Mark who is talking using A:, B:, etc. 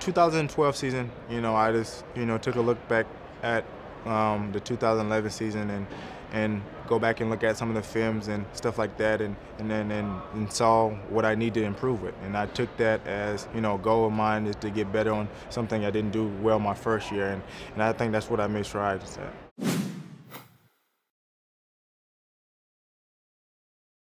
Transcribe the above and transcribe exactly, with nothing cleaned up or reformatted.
A: two thousand twelve season, you know, I just, you know, took a look back at um, the two thousand eleven season and and go back and look at some of the films and stuff like that, and and then and, and saw what I need to improve with. And I took that as, you know, a goal of mine is to get better on something I didn't do well my first year, and, and I think that's what I made strides at.